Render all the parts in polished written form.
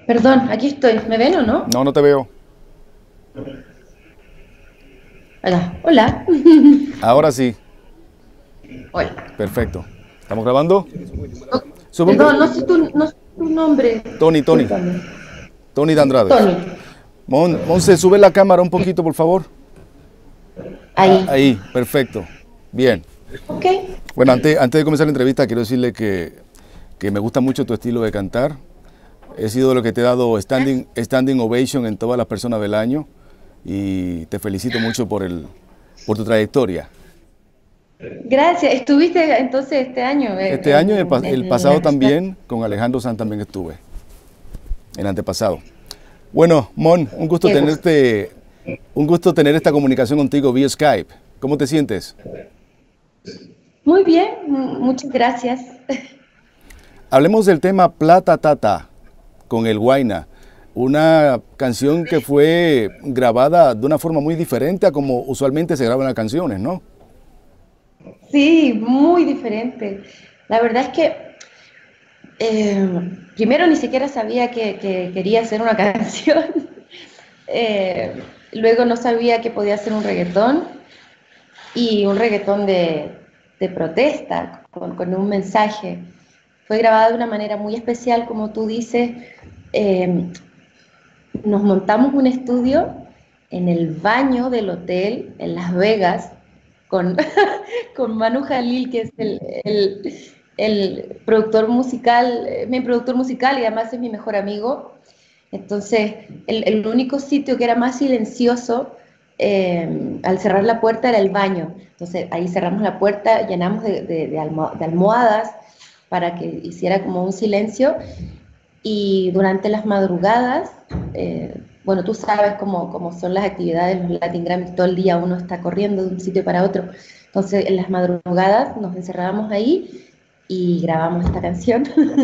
Perdón, aquí estoy. ¿Me ven o no? No, no te veo. Hola. Hola. Ahora sí, Hola. perfecto. ¿Estamos grabando? Oh, Sube un perdón, poco. no sé tu nombre. Tony. Discúlpame. Tony de Andrades. Tony. Monse, sube la cámara un poquito, por favor. Ah, Ahí. ahí, perfecto. Bien. Ok. Bueno, antes de comenzar la entrevista, quiero decirle que me gusta mucho tu estilo de cantar. He sido de lo que te he dado standing ovation en todas las personas del año y te felicito mucho por tu trayectoria. Gracias. ¿Estuviste entonces este año Este año y el en la pasado nacional? también, con Alejandro Sanz también estuve, el antepasado. Bueno, Mon, Qué gusto. un gusto tener esta comunicación contigo vía Skype. ¿Cómo te sientes? Muy bien, muchas gracias. Hablemos del tema Plata Tata con el Huayna, una canción que fue grabada de una forma muy diferente a como usualmente se graban las canciones, ¿no? Sí, muy diferente. La verdad es que primero ni siquiera sabía que quería hacer una canción. Eh, Luego no sabía que podía hacer un reggaetón y un reggaetón de protesta con un mensaje. Fue grabada de una manera muy especial, como tú dices. Eh, Nos montamos un estudio en el baño del hotel en Las Vegas con, con Manu Jalil, que es el productor musical, mi productor musical y además es mi mejor amigo. Entonces, el único sitio que era más silencioso al cerrar la puerta era el baño. Entonces, ahí cerramos la puerta, llenamos de almohadas para que hiciera como un silencio y durante las madrugadas, bueno, tú sabes cómo son las actividades, los Latin Grammy, todo el día uno está corriendo de un sitio para otro. Entonces, en las madrugadas nos encerrábamos ahí y grabamos esta canción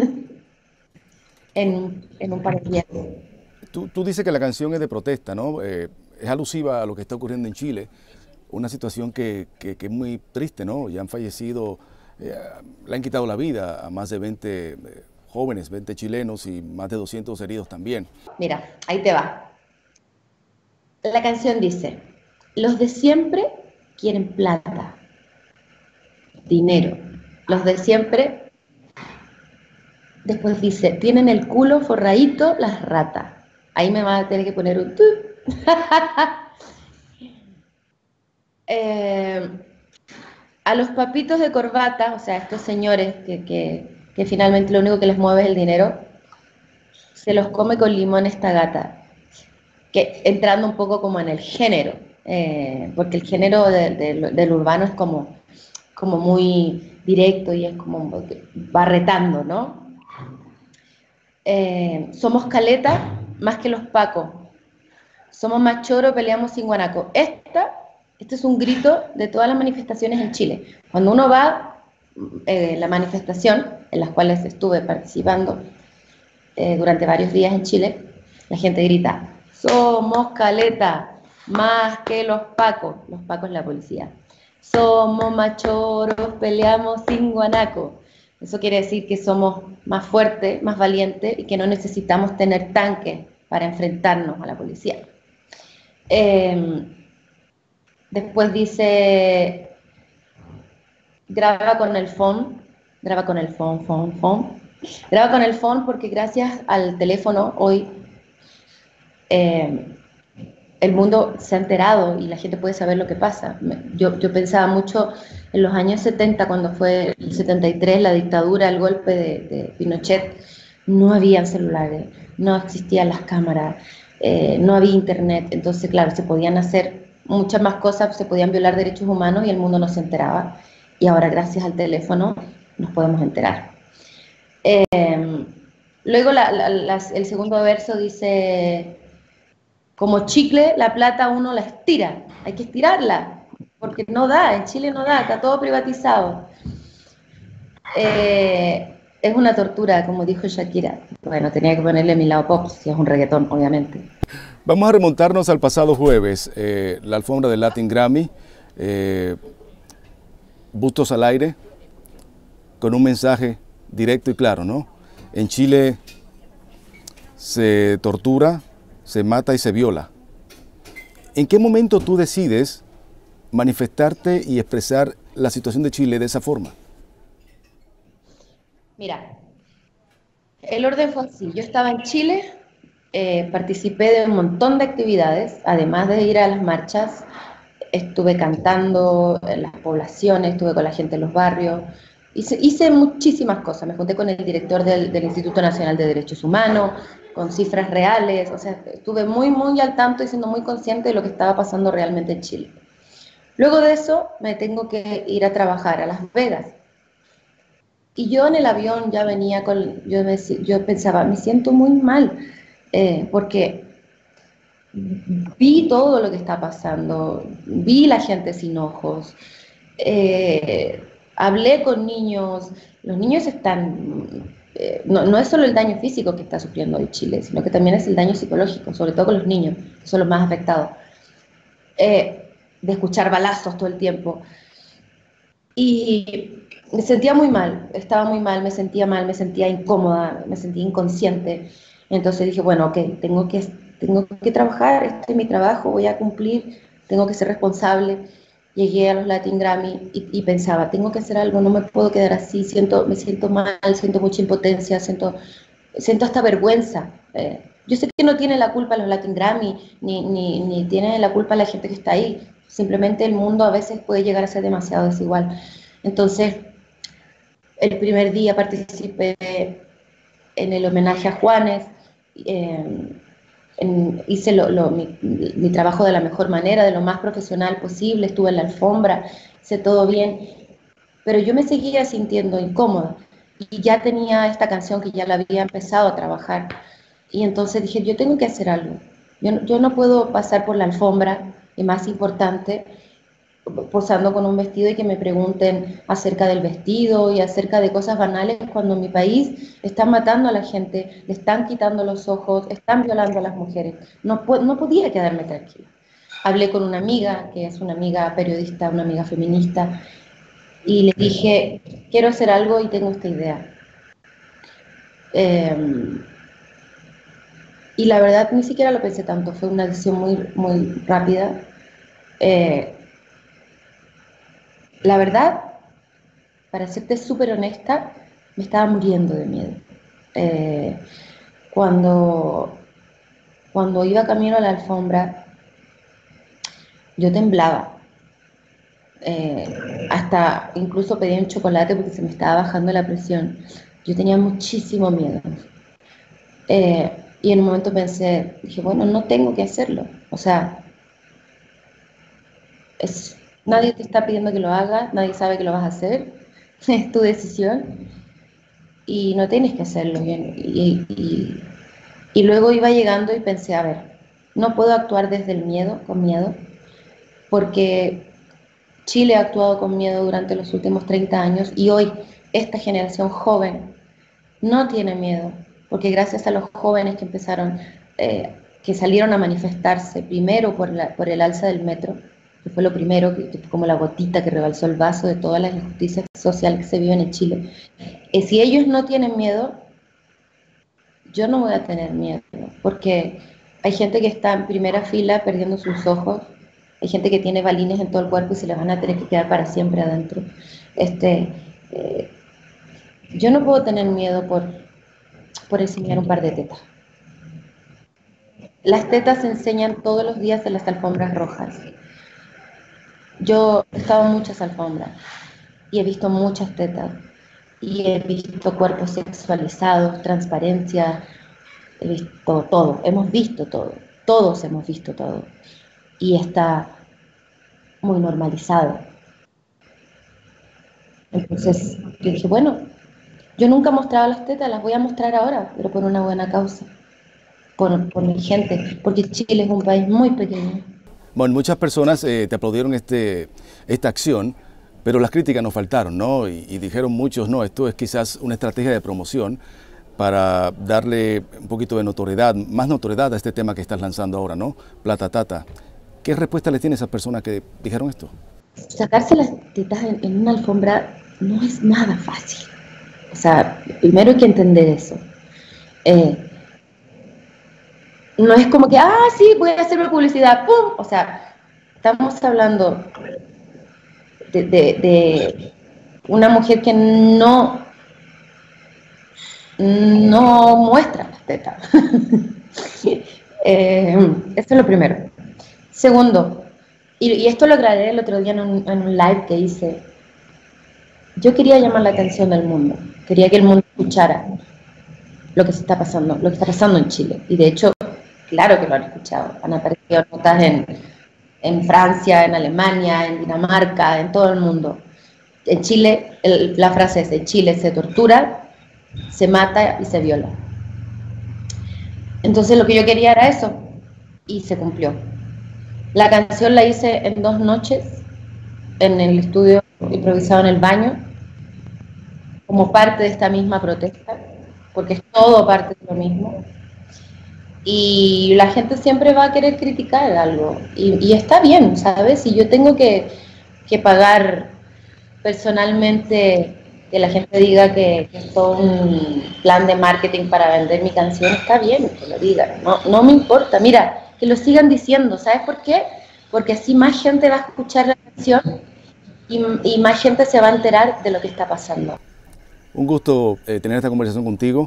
en un par de días. Tú dices que la canción es de protesta, ¿no? Es alusiva a lo que está ocurriendo en Chile, una situación que es muy triste, ¿no? Ya han fallecido, eh, le han quitado la vida a más de 20 jóvenes, 20 chilenos y más de 200 heridos también. Mira, ahí te va. La canción dice, los de siempre quieren plata, dinero. Los de siempre, después dice, tienen el culo forradito las ratas. Ahí me va a tener que poner un tu. Eh, a los papitos de corbata, o sea, estos señores que finalmente lo único que les mueve es el dinero, se los come con limón esta gata, que entrando un poco como en el género, porque el género del urbano es como muy directo y es como va retando, ¿no? Somos caleta más que los pacos, somos más choro, peleamos sin guanaco. Este es un grito de todas las manifestaciones en Chile. Cuando uno va la manifestación, en las cuales estuve participando durante varios días en Chile, la gente grita, somos caleta, más que los pacos la policía. Somos machoros, peleamos sin guanaco. Eso quiere decir que somos más fuertes, más valientes y que no necesitamos tener tanques para enfrentarnos a la policía. Eh, Después dice, graba con el phone, graba con el phone. Graba con el phone porque gracias al teléfono hoy eh, el mundo se ha enterado y la gente puede saber lo que pasa. Yo pensaba mucho en los años 70, cuando fue el 73, la dictadura, el golpe de Pinochet, no habían celulares, no existían las cámaras, no había internet, entonces claro, se podían hacer muchas más cosas, se podían violar derechos humanos y el mundo no se enteraba. Y ahora gracias al teléfono nos podemos enterar. Eh, Luego el segundo verso dice, como chicle, la plata uno la estira, hay que estirarla, porque no da, en Chile no da, está todo privatizado. Es una tortura, como dijo Shakira. Bueno, tenía que ponerle mi lado pop, si es un reggaetón, obviamente. Vamos a remontarnos al pasado jueves, la alfombra del Latin Grammy, eh, Bustos al aire, con un mensaje directo y claro, ¿no? En Chile se tortura, se mata y se viola. ¿En qué momento tú decides manifestarte y expresar la situación de Chile de esa forma? Mira, el orden fue así. Yo estaba en Chile, participé de un montón de actividades, además de ir a las marchas, estuve cantando en las poblaciones, estuve con la gente en los barrios, hice muchísimas cosas. Me junté con el director del Instituto Nacional de Derechos Humanos, con cifras reales, o sea, estuve muy al tanto y siendo muy consciente de lo que estaba pasando realmente en Chile. Luego de eso me tengo que ir a trabajar a Las Vegas. Y yo en el avión ya venía con, yo pensaba, me siento muy mal, porque vi todo lo que está pasando, vi la gente sin ojos, hablé con niños, los niños están, no es solo el daño físico que está sufriendo hoy Chile, sino que también es el daño psicológico, sobre todo con los niños, que son los más afectados, de escuchar balazos todo el tiempo. Y me sentía muy mal, estaba muy mal, me sentía incómoda, me sentía inconsciente. Entonces dije, bueno, ok, tengo que trabajar, este es mi trabajo, voy a cumplir, tengo que ser responsable. Llegué a los Latin Grammy y pensaba, tengo que hacer algo, no me puedo quedar así, me siento mal, siento mucha impotencia, siento hasta vergüenza. Yo sé que no tiene la culpa los Latin Grammy, ni tiene la culpa la gente que está ahí. Simplemente el mundo a veces puede llegar a ser demasiado desigual. Entonces, el primer día participé en el homenaje a Juanes, hice mi trabajo de la mejor manera, de lo más profesional posible, estuve en la alfombra, hice todo bien, pero yo me seguía sintiendo incómoda y ya tenía esta canción que ya la había empezado a trabajar y entonces dije, yo tengo que hacer algo, yo no puedo pasar por la alfombra y más importante, posando con un vestido y que me pregunten acerca del vestido y acerca de cosas banales cuando en mi país están matando a la gente, le están quitando los ojos, están violando a las mujeres. No podía quedarme tranquila. Hablé con una amiga, que es una amiga periodista, una amiga feminista, y le dije, quiero hacer algo y tengo esta idea. Y la verdad ni siquiera lo pensé tanto, fue una decisión muy rápida. La verdad, para serte súper honesta, me estaba muriendo de miedo. Eh, cuando, cuando iba camino a la alfombra, yo temblaba. Hasta incluso pedí un chocolate porque se me estaba bajando la presión. Yo tenía muchísimo miedo. Y en un momento pensé, dije, bueno, no tengo que hacerlo. O sea, nadie te está pidiendo que lo hagas, nadie sabe que lo vas a hacer, es tu decisión y no tienes que hacerlo. Y luego iba llegando y pensé, a ver, no puedo actuar desde el miedo, con miedo, porque Chile ha actuado con miedo durante los últimos 30 años y hoy esta generación joven no tiene miedo, porque gracias a los jóvenes que empezaron, que salieron a manifestarse, primero por el alza del metro, que fue lo primero, que fue como la gotita que rebalsó el vaso de todas las injusticias sociales que se viven en Chile. Si ellos no tienen miedo, yo no voy a tener miedo, porque hay gente que está en primera fila perdiendo sus ojos, hay gente que tiene balines en todo el cuerpo y se les van a tener que quedar para siempre adentro. Eh, yo no puedo tener miedo por enseñar un par de tetas. Las tetas se enseñan todos los días en las alfombras rojas. Yo he estado en muchas alfombras y he visto muchas tetas y he visto cuerpos sexualizados, transparencia, he visto todo, hemos visto todo, todos hemos visto todo y está muy normalizado. Entonces yo dije, bueno, yo nunca mostraba las tetas, las voy a mostrar ahora, pero por una buena causa, por mi gente, porque Chile es un país muy pequeño. Bueno, muchas personas te aplaudieron esta acción, pero las críticas nos faltaron, ¿no? Y dijeron muchos, no, esto es quizás una estrategia de promoción para darle un poquito de notoriedad, más notoriedad a este tema que estás lanzando ahora, ¿no? Plata Tata. ¿Qué respuesta le tiene a esas personas que dijeron esto? Sacarse las tetas en una alfombra no es nada fácil. O sea, primero hay que entender eso. no es como que, sí, voy a hacerme publicidad, ¡pum! O sea, estamos hablando de una mujer que no muestra las tetas. Eso es lo primero. Segundo, y esto lo grabé el otro día en un live que hice, yo quería llamar la atención del mundo, quería que el mundo escuchara lo que se está pasando, lo que está pasando en Chile. Y de hecho, claro que lo han escuchado, han aparecido notas en Francia, en Alemania, en Dinamarca, en todo el mundo. En Chile, la frase es, en Chile se tortura, se mata y se viola. Entonces lo que yo quería era eso, y se cumplió. La canción la hice en 2 noches, en el estudio improvisado en el baño, como parte de esta misma protesta, porque es todo parte de lo mismo. Y la gente siempre va a querer criticar algo, y está bien, ¿sabes? Si yo tengo que pagar personalmente que la gente diga que es todo un plan de marketing para vender mi canción, está bien que lo digan, no me importa, mira, que lo sigan diciendo, ¿sabes por qué? Porque así más gente va a escuchar la canción y más gente se va a enterar de lo que está pasando. Un gusto tener esta conversación contigo.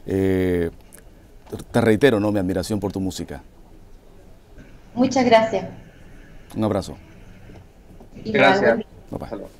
Te reitero, ¿no?, mi admiración por tu música. Muchas gracias. Un abrazo. Gracias. Bye bye.